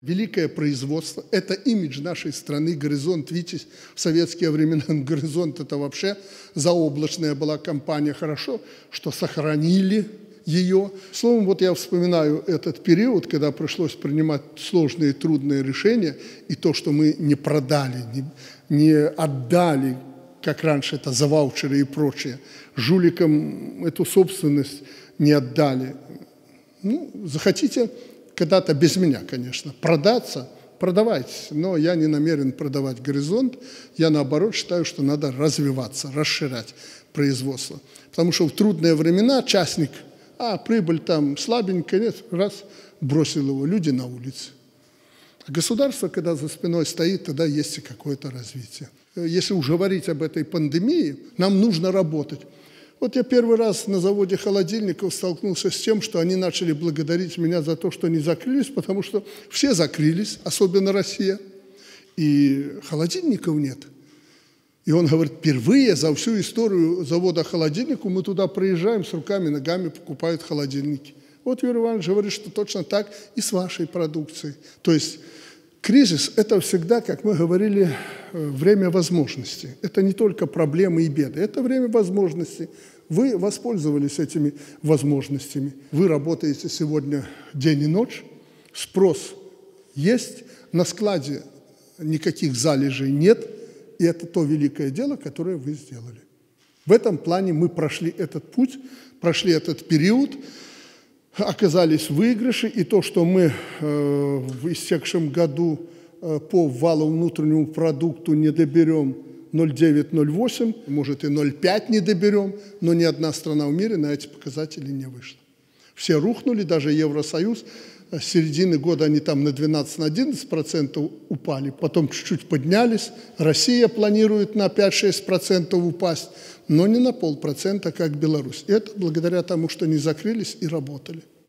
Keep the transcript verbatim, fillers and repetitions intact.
Великое производство – это имидж нашей страны, горизонт. Видите, в советские времена горизонт – это вообще заоблачная была компания. Хорошо, что сохранили ее. Словом, вот я вспоминаю этот период, когда пришлось принимать сложные, трудные решения, и то, что мы не продали, не, не отдали, как раньше это за ваучеры и прочее, жуликам эту собственность не отдали. Ну, захотите когда-то без меня, конечно, продаться, продавайте, но я не намерен продавать горизонт, я наоборот считаю, что надо развиваться, расширять производство. Потому что в трудные времена частник, а прибыль там слабенькая, нет, раз, бросил его, люди на улице. А государство, когда за спиной стоит, тогда есть и какое-то развитие. Если уж говорить об этой пандемии, нам нужно работать. Вот я первый раз на заводе холодильников столкнулся с тем, что они начали благодарить меня за то, что не закрылись, потому что все закрылись, особенно Россия, и холодильников нет. И он говорит, впервые за всю историю завода холодильников мы туда приезжаем с руками, ногами, покупают холодильники. Вот Юрий Иванович говорит, что точно так и с вашей продукцией. То есть кризис – это всегда, как мы говорили, время возможностей. Это не только проблемы и беды, это время возможностей. Вы воспользовались этими возможностями. Вы работаете сегодня день и ночь, спрос есть, на складе никаких залежей нет, и это то великое дело, которое вы сделали. В этом плане мы прошли этот путь, прошли этот период, оказались в выигрыше, и то, что мы э, в истекшем году э, по валовому внутреннему продукту не доберем ноль целых девять ноль восемь, может и ноль целых пять не доберем, но ни одна страна в мире на эти показатели не вышла. Все рухнули, даже Евросоюз, с середины года они там на двенадцать-одиннадцать процентов упали, потом чуть-чуть поднялись, Россия планирует на пять-шесть процентов упасть, но не на полпроцента, как Беларусь. Это благодаря тому, что не закрылись и работали.